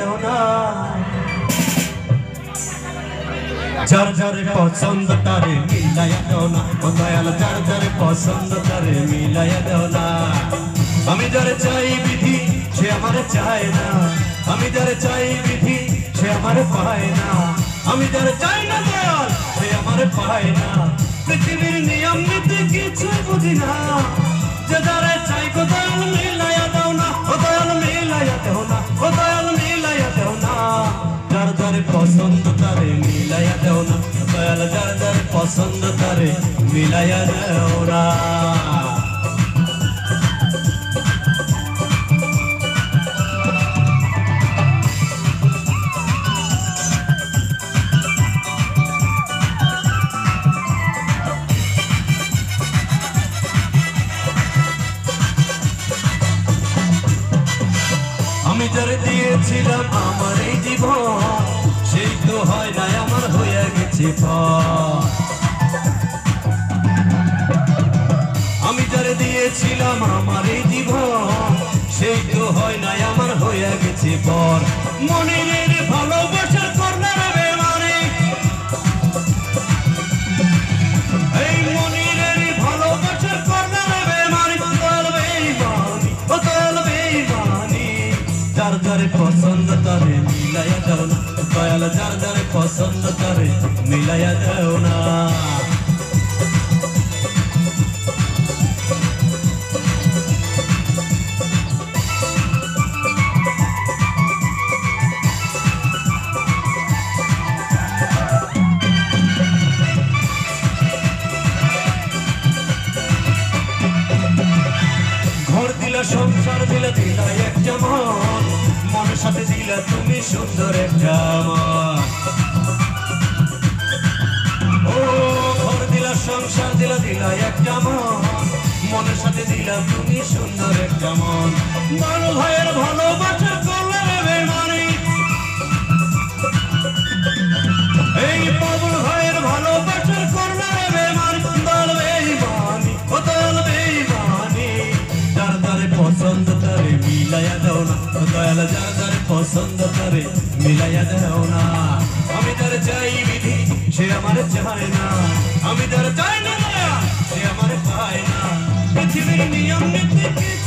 দেও না যার যার পছন্দ তারে মিলাইয়া দেও না ও দয়াল যার যার পছন্দ তারে মিলাইয়া দেও না আমি যারে চাই বিধি সে আমার চায় না আমি যারে চাই বিধি সে আমার পায় না আমি যারে চাই না দয়াল সে আমার পায় না পৃথিবীর নিয়ম নীতি কিছু বুঝি না যে যারে চাই গো দয়াল মিলাইয়া দাও না ও দয়াল মিলাইয়া দেও না ও দয়াল মিলাইয়া দেও না যার যার পছন্দ তারে মিলাইয়া দেও না দয়াল যার যার পছন্দ তারে মিলাইয়া দেও না আমি যারে দিয়েছিলাম আমার এই জীবন সেই তো হয় না আমার হয়ে গেছে আমি যারে দিয়েছিলাম আমার এই জীবন সেই তো হয় না আমার হয়ে গেছে পর মনের ভালোবাসার কর্নার বেমানে এই মনের ভালোবাসার কর্নার বেমানে দয়াল বেঈমানি ও দয়াল বেঈমানি যার যারে পছন্দ তারে মিলাইয়া দাও না দয়াল যার যারে পছন্দ তারে মিলাইয়া দাও না ঘর দিলা সংসার দিলা দিলা একটা মন মনের সাথে দিলা তুমি সুন্দর একটা মন ও ঘর দিলা সংসার দিলা দিলা একটা মন মনের সাথে দিলা তুমি সুন্দর একটা মন বড় ভাইয়ের ভালোবাসা করলে বেমানি এই পাগল ভাইয়ের ভালোবাসা করলে বেমানি দয়াল বেঈমানি ও দয়াল বেঈমানি যার যারে পছন্দ তারে মিলাইয়া দাও না দয়াল যার যারে পছন্দ তারে মিলাইয়া দাও না আমি যারে চাই বিধি সে আমার চায় না আমি যারে চাই না সে আমার পায় না পৃথিবীর নিয়ম নীতি